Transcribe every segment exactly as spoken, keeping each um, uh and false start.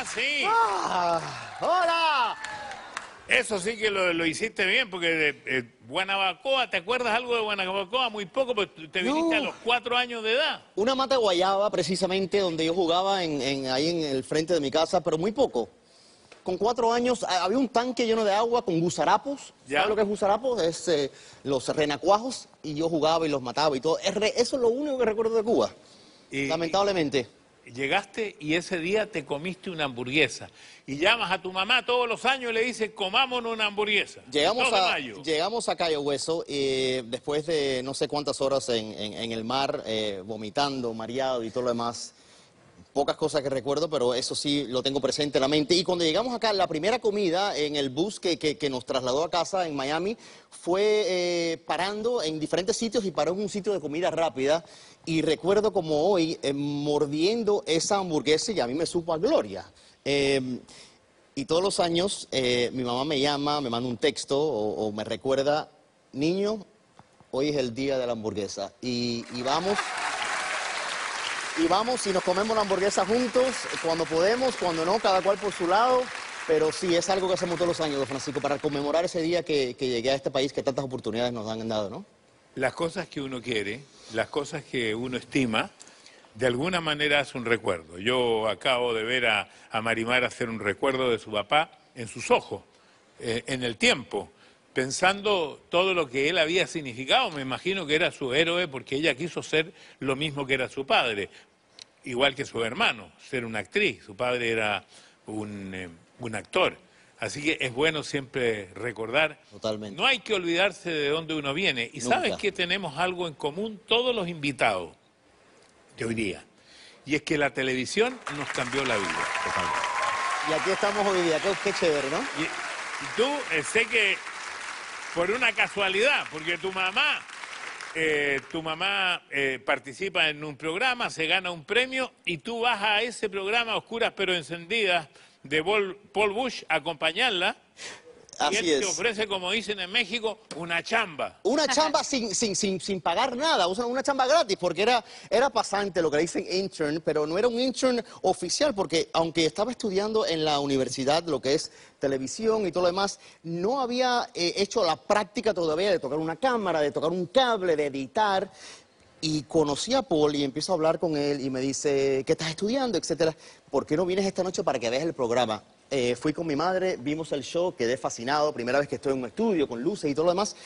sí. Ah, ¡hola! Eso sí que lo, lo hiciste bien, porque de, eh, Guanabacoa, ¿te acuerdas algo de Guanabacoa? Muy poco, porque te viniste No. a los cuatro años de edad. Una mata de guayaba, precisamente, donde yo jugaba en, en- ahí en el frente de mi casa, pero muy poco. Con cuatro años ah, había un tanque lleno de agua con gusarapos. ¿Ya? ¿Sabes lo que es gusarapos? Es eh, los renacuajos, y yo jugaba y los mataba y todo. Es re- Eso es lo único que recuerdo de Cuba, Y, lamentablemente. y llegaste y ese día te comiste una hamburguesa. Y llamas a tu mamá todos los años y le dices, comámonos una hamburguesa. Llegamos El dos de a, mayo. llegamos a Cayo Hueso eh, después de no sé cuántas horas en, en- en el mar, eh, vomitando, mareado y todo lo demás. Pocas cosas que recuerdo, pero eso sí lo tengo presente en la mente. Y cuando llegamos acá, la primera comida en el bus que, que- que nos trasladó a casa en Miami fue eh, parando en diferentes sitios y paró en un sitio de comida rápida. Y recuerdo como hoy eh, mordiendo esa hamburguesa y a mí me supo a gloria. Eh, y todos los años eh, mi mamá me llama, me manda un texto o, o me recuerda, niño, hoy es el día de la hamburguesa. Y, y vamos... Y vamos y nos comemos la hamburguesa juntos, cuando podemos, cuando no, cada cual por su lado. Pero sí, es algo que hacemos todos los años, don Francisco, para conmemorar ese día que, que llegué a este país que tantas oportunidades nos han dado, ¿no? Las cosas que uno quiere, las cosas que uno estima, de alguna manera es un recuerdo. Yo acabo de ver a, a Marimar hacer un recuerdo de su papá en sus ojos, eh, en el tiempo, pensando todo lo que él había significado. Me imagino que era su héroe porque ella quiso ser lo mismo que era su padre, igual que su hermano, ser una actriz. Su padre era un, eh, un actor. Así que es bueno siempre recordar. Totalmente. No hay que olvidarse de dónde uno viene. Y Nunca. sabes que tenemos algo en común todos los invitados de hoy día. Y es que la televisión nos cambió la vida. Totalmente. Y aquí estamos hoy día, qué, qué chévere, ¿no? Y, y tú, eh, sé que por una casualidad, porque tu mamá, eh, tu mamá eh, participa en un programa, se gana un premio y tú vas a ese programa, Oscuras pero Encendidas, de Paul, Paul Bush, a acompañarla. Y Así él te es. ofrece, como dicen en México, una chamba. Una chamba sin, sin, sin, sin pagar nada, o sea, una chamba gratis, porque era, era pasante, lo que le dicen intern, pero no era un intern oficial, porque aunque estaba estudiando en la universidad lo que es televisión y todo lo demás, no había eh, hecho la práctica todavía de tocar una cámara, de tocar un cable, de editar. Y conocí a Paul y empiezo a hablar con él y me dice, ¿qué estás estudiando? Etcétera. ¿Por qué no vienes esta noche para que veas el programa? Eh, fui con mi madre, vimos el show, quedé fascinado, primera vez que estoy en un estudio con luces y todo lo demás.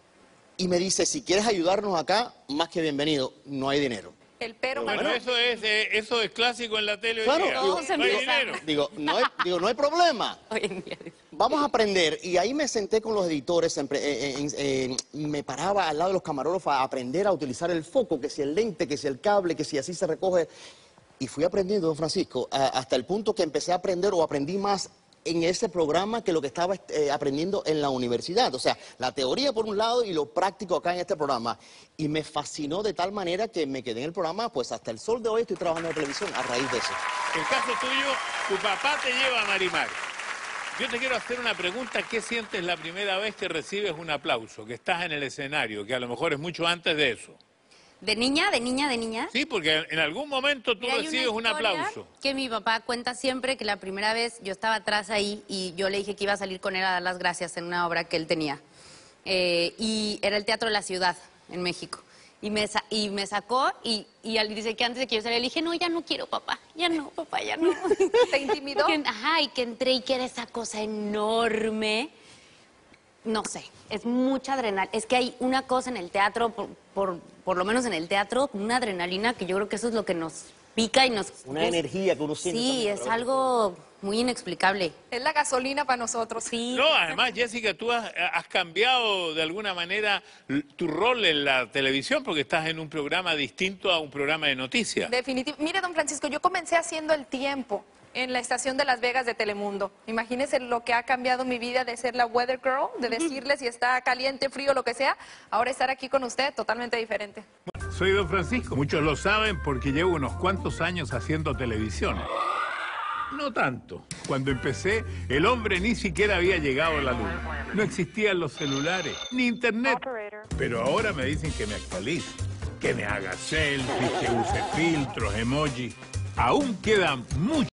Y me dice, si quieres ayudarnos acá, más que bienvenido, no hay dinero. El pero Bueno, mayor. eso es, eh, eso es clásico en la tele hoy Claro, día. digo, No hay empiezan. dinero. Digo, no hay, digo, no hay problema. Hoy en día. Vamos a aprender. Y ahí me senté con los editores, en- en- en- en- me paraba al lado de los camarógrafos a aprender a utilizar el foco, que si el lente, que si el cable, que si así se recoge. Y fui aprendiendo, don Francisco, a- hasta el punto que empecé a aprender o aprendí más en ese programa que lo que estaba eh, aprendiendo en la universidad. O sea, la teoría por un lado y lo práctico acá en este programa. Y me fascinó de tal manera que me quedé en el programa, pues hasta el sol de hoy estoy trabajando en la televisión a raíz de eso. El caso tuyo, tu papá te lleva a Marimar. Yo te quiero hacer una pregunta. ¿Qué sientes la primera vez que recibes un aplauso, que estás en el escenario, que a lo mejor es mucho antes de eso? ¿De niña, de niña, de niña? Sí, porque en algún momento tú Mira, hay una recibes un historia aplauso. que mi papá cuenta siempre que la primera vez yo estaba atrás ahí y yo le dije que iba a salir con él a dar las gracias en una obra que él tenía. Eh, y era el Teatro de la Ciudad, en México. Y me, sa- y me sacó y, y él dice que antes de que yo saliera le dije, no, ya no quiero, papá, ya no, papá, ya no. ¿Te intimidó? Que- ajá, y que entré y que era esa cosa enorme. No sé, es mucha adrenalina. Es que hay una cosa en el teatro, por, por, por lo menos en el teatro, una adrenalina que yo creo que eso es lo que nos pica y nos... Una energía que uno siente Sí, también, es ¿verdad? algo muy inexplicable. Es la gasolina para nosotros. Sí. No, además, Jessica, tú has, has cambiado de alguna manera l- tu rol en la televisión porque estás en un programa distinto a un programa de noticias. Definitivo. Mire, don Francisco, yo comencé haciendo El Tiempo en la estación de Las Vegas de Telemundo. Imagínese lo que ha cambiado mi vida de ser la weather girl, de decirle si está caliente, frío, lo que sea. Ahora estar aquí con usted, totalmente diferente. Soy don Francisco. Muchos lo saben porque llevo unos cuantos años haciendo televisión. No tanto. Cuando empecé, el hombre ni siquiera había llegado a la luna. No existían los celulares, ni internet. Pero ahora me dicen que me actualice, que me haga selfies, que use filtros, emojis. Aún quedan muchos.